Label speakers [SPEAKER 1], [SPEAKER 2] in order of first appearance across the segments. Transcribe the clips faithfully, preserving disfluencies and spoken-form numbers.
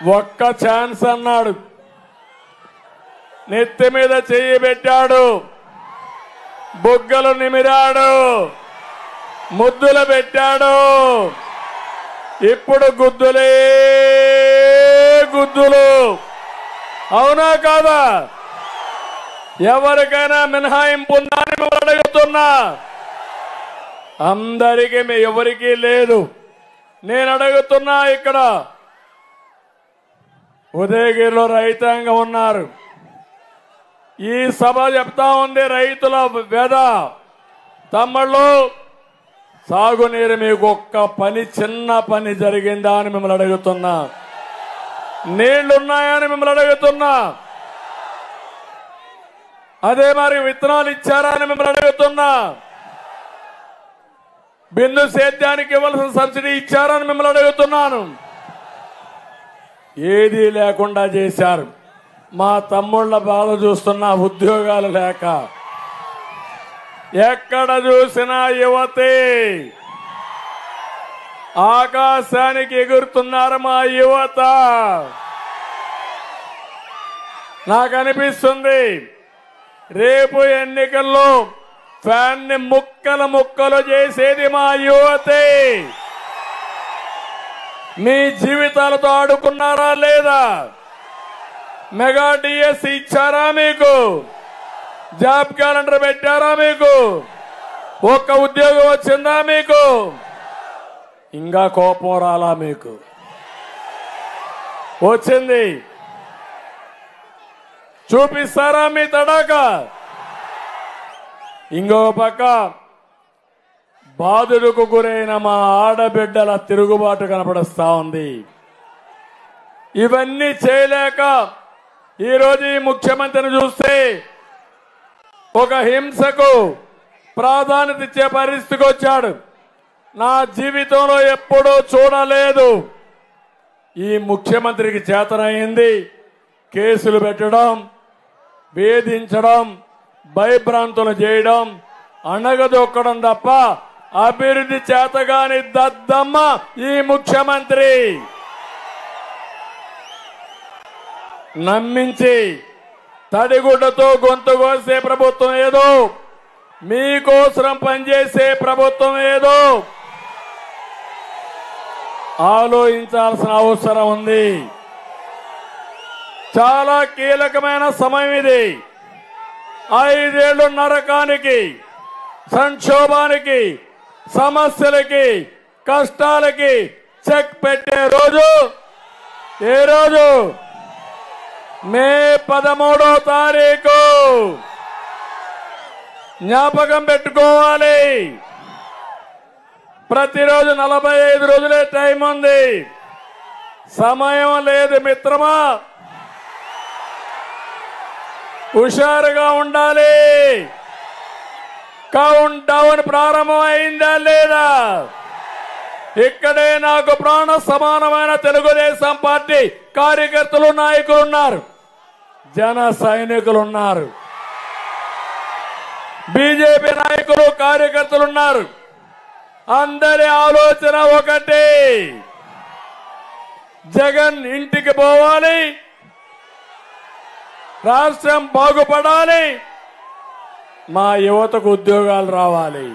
[SPEAKER 1] ఒక్క ఛాన్స్ అన్నాడు, నెత్తి మీద చెయ్యి పెట్టాడు, బుగ్గలు నిమిరాడు, ముద్దులు పెట్టాడు. ఇప్పుడు గుద్దులే గుద్దులు. అవునా కాదా? ఎవరికైనా మినహాయింపు ఉందా అని మిమ్మల్ని అడుగుతున్నా. అందరికీ మీ ఎవరికీ లేదు. నేను అడుగుతున్నా, ఇక్కడ ఉదయగిరిలో రైతాంగం ఉన్నారు. ఈ సభ చెప్తా ఉంది రైతుల వేద. తమ్ముళ్ళు, సాగునీరు మీకు ఒక్క పని, చిన్న పని జరిగిందా అని మిమ్మల్ని అడుగుతున్నా. నీళ్లున్నాయని మిమ్మల్ని అడుగుతున్నా. అదే మరి విత్తనాలు ఇచ్చారా అని మిమ్మల్ని అడుగుతున్నా. బిందు సేద్యానికి ఇవ్వాల్సిన సబ్సిడీ ఇచ్చారని మిమ్మల్ని అడుగుతున్నాను. ఏదీ లేకుండా చేశారు. మా తమ్ముళ్ల బాధ చూస్తున్నా, ఉద్యోగాలు లేక. ఎక్కడ చూసినా యువతే ఆకాశానికి ఎగురుతున్నారు మా యువత. నాకు అనిపిస్తుంది రేపు ఎన్నికల్లో ఫ్యాన్ ని ముక్కలు ముక్కలు చేసేది మా యువతే. మీ జీవితాలతో ఆడుకున్నారా లేదా? మెగా డిఎస్ ఇచ్చారా మీకు? జాబ్ క్యాలెండర్ పెట్టారా మీకు? ఒక్క ఉద్యోగం వచ్చిందా మీకు? ఇంకా కోపం రాలా మీకు? వచ్చింది. చూపిస్తారా మీ తడాక? ఇంకో పక్క బాధుడుకు గురైన మా ఆడబిడ్డల తిరుగుబాటు కనపడుస్తా ఉంది. ఇవన్నీ చేయలేక ఈరోజు ఈ ముఖ్యమంత్రిని చూస్తే ఒక హింసకు ప్రాధాన్యత ఇచ్చే పరిస్థితికి వచ్చాడు. నా జీవితంలో ఎప్పుడూ చూడలేదు. ఈ ముఖ్యమంత్రికి చేతనైంది కేసులు పెట్టడం, వేధించడం, భయభ్రాంతులు చేయడం, అణగదొక్కడం తప్ప అభివృద్ధి చేతగాని దద్దమ్మ ఈ ముఖ్యమంత్రి. నమ్మించి తడిగుడ్డతో గొంతు కోసే ప్రభుత్వం ఏదో, మీకోసం పనిచేసే ప్రభుత్వం ఏదో ఆలోచించాల్సిన అవసరం ఉంది. చాలా కీలకమైన సమయం ఇది. ఐదేళ్లు నరకానికి, సంక్షోభానికి, సమస్యలకి, కష్టాలకి చెక్ పెట్టే రోజు ఏ రోజు? మే పదమూడో తారీఖు. జ్ఞాపకం పెట్టుకోవాలి. ప్రతిరోజు నలభై ఐదు రోజులే టైం ఉంది. సమయం లేదు మిత్రమా. హుషారుగా ఉండాలి. కౌంట్ డౌన్ ప్రారంభం అయిందా లేదా? ఇక్కడే నాకు ప్రాణ సమానమైన తెలుగుదేశం పార్టీ కార్యకర్తలు, నాయకులు ఉన్నారు, జన సైనికులు ఉన్నారు, బీజేపీ నాయకులు, కార్యకర్తలు ఉన్నారు. అందరి ఆలోచన ఒకటే, జగన్ ఇంటికి పోవాలి, రాష్ట్రం బాగుపడాలి, మా యువతకు ఉద్యోగాలు రావాలి.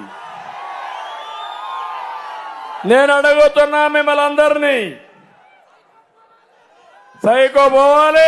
[SPEAKER 1] నేను అడుగుతున్నా మిమ్మల్ని అందరినీ, సైకో పోవాలి,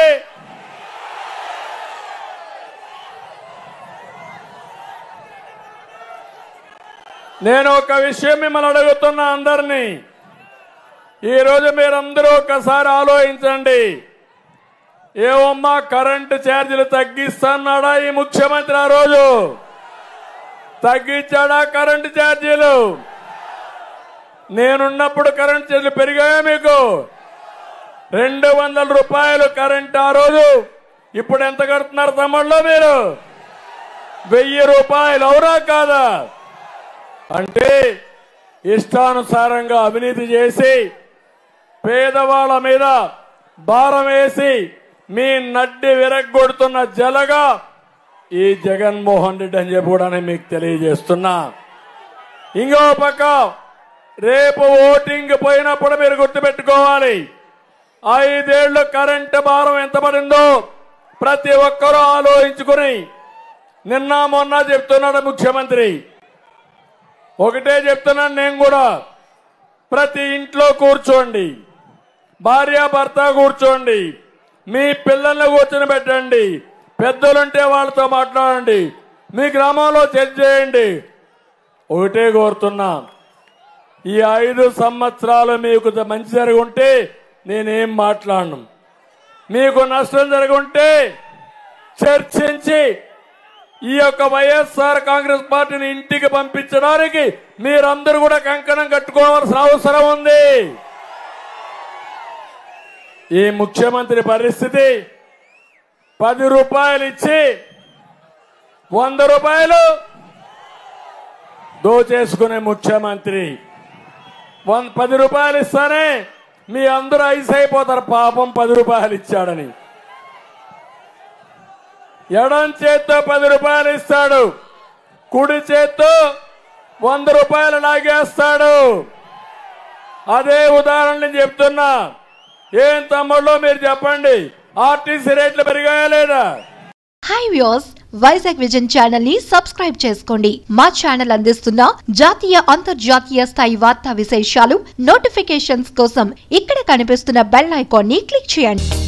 [SPEAKER 1] నేను ఒక విషయం మిమ్మల్ని అడుగుతున్నా అందరినీ. ఈరోజు మీరందరూ ఒక్కసారి ఆలోచించండి. ఏమమ్మా కరెంటు ఛార్జీలు తగ్గిస్తున్నాడా ఈ ముఖ్యమంత్రి? ఆ రోజు తగ్గించాడా కరెంటు ఛార్జీలు? నేనున్నప్పుడు కరెంటు ఛార్జీలు పెరిగాయా మీకు? రెండు వందల రూపాయలు కరెంట్ ఆ రోజు. ఇప్పుడు ఎంత కడుతున్నారు తమ్ముళ్ళు మీరు? వెయ్యి రూపాయలు. అవునా కాదా? అంటే ఇష్టానుసారంగా అవినీతి చేసి పేదవాళ్ళ మీద భారం వేసి మీ నడ్డి విరగ్గొడుతున్న జలగా ఈ జగన్మోహన్ రెడ్డి అని చెప్పి మీకు తెలియజేస్తున్నా. ఇంకో పక్క రేపు ఓటింగ్ పోయినప్పుడు మీరు గుర్తుపెట్టుకోవాలి, ఐదేళ్లు కరెంటు భారం ఎంత పడిందో ప్రతి ఒక్కరూ ఆలోచించుకుని నిన్న మొన్న చెప్తున్నాడు ముఖ్యమంత్రి. ఒకటే చెప్తున్నాను నేను కూడా, ప్రతి ఇంట్లో కూర్చోండి, భార్యాభర్త కూర్చోండి, మీ పిల్లల్ని కూర్చొని పెట్టండి, పెద్దలుంటే వాళ్ళతో మాట్లాడండి, మీ గ్రామంలో చర్చ చేయండి. ఒకటే కోరుతున్నా, ఈ ఐదు సంవత్సరాలు మీకు మంచి జరుగుంటే నేనేం మాట్లాడను, మీకు నష్టం జరుగుంటే చర్చించి ఈ యొక్క వైఎస్ఆర్ కాంగ్రెస్ పార్టీని ఇంటికి పంపించడానికి మీరందరూ కూడా కంకణం కట్టుకోవాల్సిన అవసరం ఉంది. ఈ ముఖ్యమంత్రి పరిస్థితి పది రూపాయలు ఇచ్చి వంద రూపాయలు దోచేసుకునే ముఖ్యమంత్రి. వన్ పది రూపాయలు ఇస్తానే మీ అందరూ ఐస్ అయిపోతారు, పాపం పది రూపాయలు ఇచ్చాడని. ఎడం చేత్తో పది రూపాయలు ఇస్తాడు, కుడి చేత్తో వంద రూపాయలు లాగేస్తాడు. అదే ఉదాహరణ చెప్తున్నా. ఏం తమ్ముళ్ళు మీరు చెప్పండి, ఆర్టీసీ రేట్లు పెరిగాయా లేదా?
[SPEAKER 2] Hi viewers, Vizag vision channel ని సబ్స్క్రైబ్ చేసుకోండి. మా ఛానల్ అందిస్తున్న జాతీయ అంతర్జాతీయ స్థాయి వార్తా విశేషాలు నోటిఫికేషన్స్ కోసం ఇక్కడ కనిపిస్తున్న బెల్ ఐకాన్ ని క్లిక్ చేయండి.